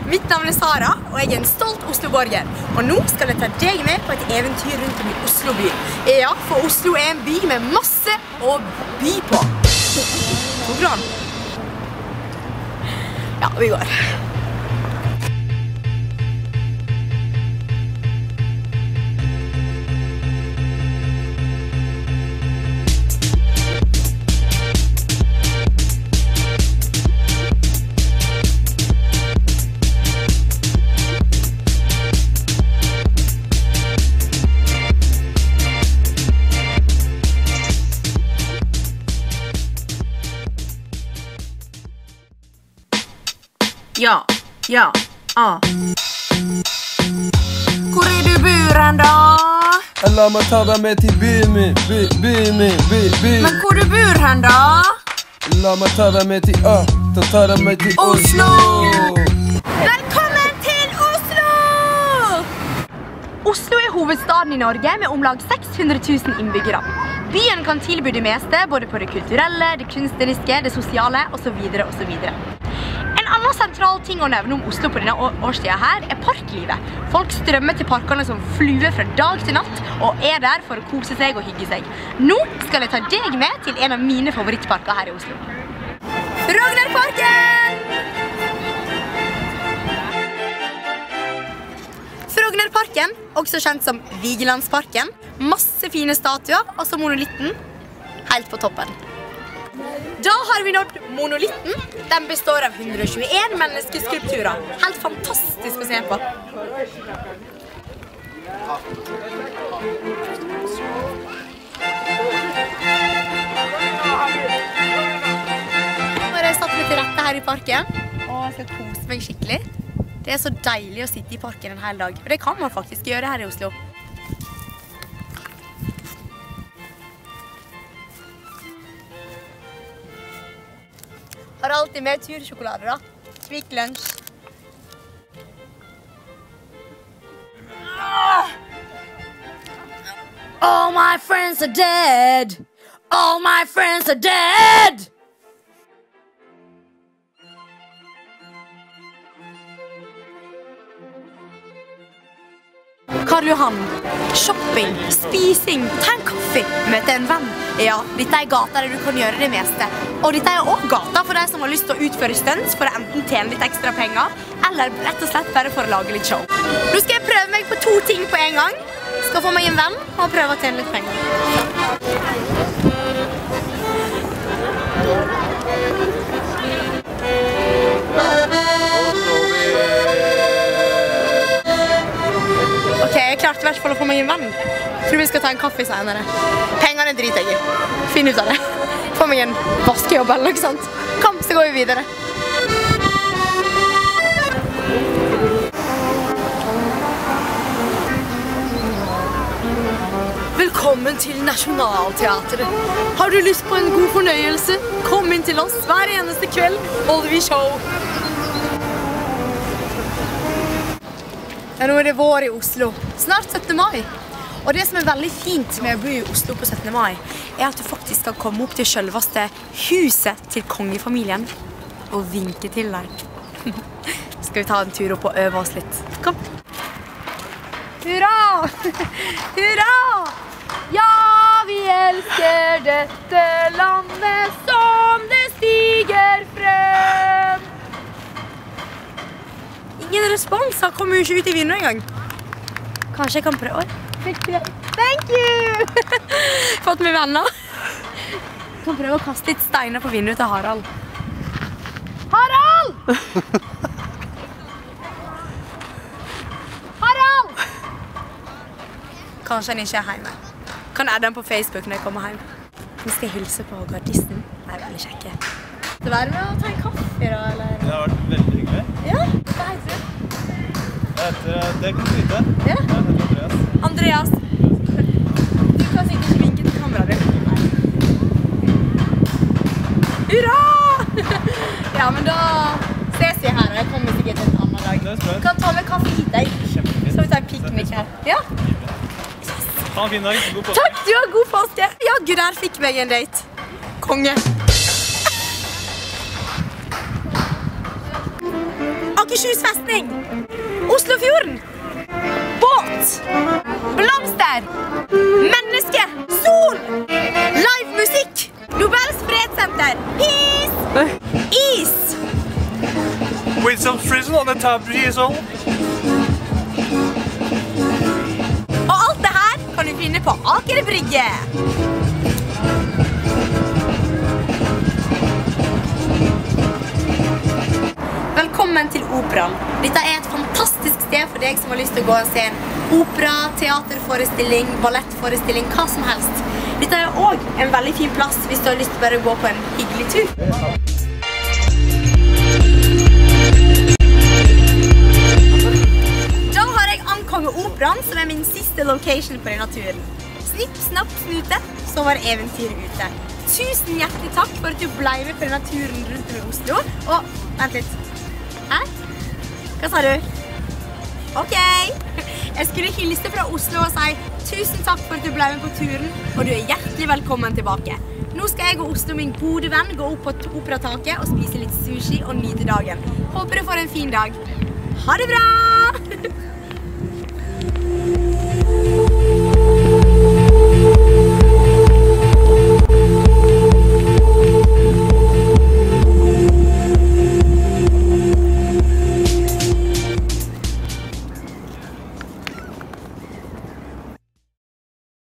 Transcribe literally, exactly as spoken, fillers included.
Mitt navn er Sara, og jeg er en stolt Oslo-borger. Og nå skal jeg ta deg med på et eventyr rundt om i Oslo by. Ja, for Oslo er en by med masse å by på. Hvor bra? Ja, vi går. Ja, ja, ah. Hvor er du bor hen da? La meg ta deg med til byen min, by, byen min, by, byen. Men hvor du bor hen da? La meg ta deg med til, ah, ta, ta deg med til Oslo. Velkommen til Oslo! Oslo er hovedstaden i Norge med om lag seks hundre tusen innbyggere. Byen kan tilby det meste, både på det kulturelle, det kunstneriske, det sosiale, og så videre, og så videre. En annen sentral ting å nevne om Oslo på denne årstiden her er parklivet. Folk strømmer til parkene som fluer fra dag til natt, og er der for å kose seg og hygge seg. Nå skal jeg ta deg med til en av mine favorittparker her i Oslo. Frognerparken! Frognerparken, også kjent som Vigelandsparken, masse fine statuer, og så monolitten helt på toppen. Da har vi nådd monolitten. Den består av hundre og tjueen menneskeskulpturer. Helt fantastisk å se på. Nå har jeg satt meg til rette her i parken, og jeg skal kose meg skikkelig. Det er så deilig å sitte i parken en hel dag, og det kan man faktisk gjøre her i Oslo. Har alltid med tursjokolade da. Kvikk lunsj. All my friends are dead. All my friends are dead. Karl Johan, shopping, spising, ta en kaffe, møte en venn. Ja, dette er gata der du kan gjøre det meste. Og dette er også gata for deg som har lyst til å utføre stunts for å enten tjene litt ekstra penger, eller rett og slett bare for å lage litt show. Nå skal jeg prøve meg på to ting på en gang. Skal få meg en venn og prøve å tjene litt penger. Ok, jeg klarte i hvert fall å få meg en venn. Jeg tror vi skal ta en kaffe senere. Pengene driter jeg i. Finn ut av det. Få meg en vaskejobb eller noe sånt. Kom, så går vi videre. Velkommen til Nationalteatret. Har du lyst på en god fornøyelse? Kom inn til oss. Hver eneste kveld holder vi show. Ja, nå er det vår i Oslo. Snart syttende mai. Og det som er veldig fint med å bo i Oslo på syttende mai, er at du faktisk skal komme opp til selveste huset til kongefamilien og vinke til deg. Skal vi ta en tur opp og øve oss litt? Kom! Hurra! Hurra! Ja, vi elsker dette landet som det stiger frem. Ingen respons, han kommer jo ikke ut i vinduet engang. Kanskje jeg kan prøve. Thank you! Fått med venner. Jeg kan prøve å kaste litt steiner på vinduet til Harald. Harald! Harald! Kanskje han ikke er hjemme. Kan adde han på Facebook når jeg kommer hjem. Nå skal jeg hilse på gardisten. Nei, veldig kjekke. Skal du være med å ta en kaffe da, eller? Det har vært veldig hyggelig. Ja, hva heter du? Jeg heter, det kan du vite. Ja? Jeg heter Andreas. Andreas. Du kan sikkert ikke vinke til kameraet ditt. Hurra! Ja, men da ses vi her, og jeg kommer sikkert en annen dag. Det er spennende. Kan ta med kaffe hit deg. Kjempefint. Så vi tar en piknik her. Ja? Ha en fin dag. God påske. Takk, du har god påske. Ja, Gud, der fikk meg en date. Konge. Ok, Akershus festning, Oslofjorden, båt, blomster, menneske, sol, live musikk, Nobels fredssenter, peace, is. With some frizzle on the top, drizzle. Og alt det her kan du finne på Aker Brygge. Velkommen til Operaen. Dette er et fantastisk sted for deg som har lyst til å gå og se en opera, teaterforestilling, ballettforestilling, hva som helst. Dette er også en veldig fin plass hvis du har lyst til bare å gå på en hyggelig tur. Operaen, som er min siste location på denne turen. Snipp, snapp, snute, så var eventyret ute. Tusen hjertelig takk for at du ble med på denne turen rundt med Oslo. Og, vent litt. Hæ? Hva sa du? Ok. Jeg skulle hilse fra Oslo og si tusen takk for at du ble med på turen, og du er hjertelig velkommen tilbake. Nå skal jeg og Oslo, min gode venn, gå opp på operataket og spise litt sushi og nyte dagen. Håper du får en fin dag. Ha det bra!